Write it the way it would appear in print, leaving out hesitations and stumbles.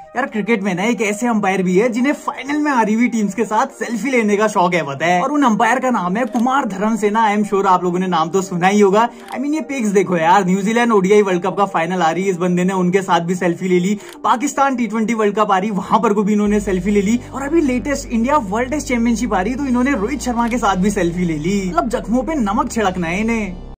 यार क्रिकेट में ना एक ऐसे अंपायर भी है जिन्हें फाइनल में हारी हुई टीम्स के साथ सेल्फी लेने का शौक है पता है, और उन अंपायर का नाम है Kumar Dharmasena. I am sure आप लोगों ने नाम तो सुना ही होगा। ये पिक्स देखो यार, न्यूजीलैंड ओडीआई वर्ल्ड कप का फाइनल आ रही है, इस बंदे ने उनके साथ भी सेल्फी ले ली। पाकिस्तान T20 वर्ल्ड कप आ रही, वहां पर को भी इन्होंने सेल्फी ले ली। और अभी latest India world test championship आ रही, तो इन्होंने रोहित शर्मा के साथ भी सेल्फी ले ली। मतलब जख्मों पे नमक छिड़कना है इन्हें।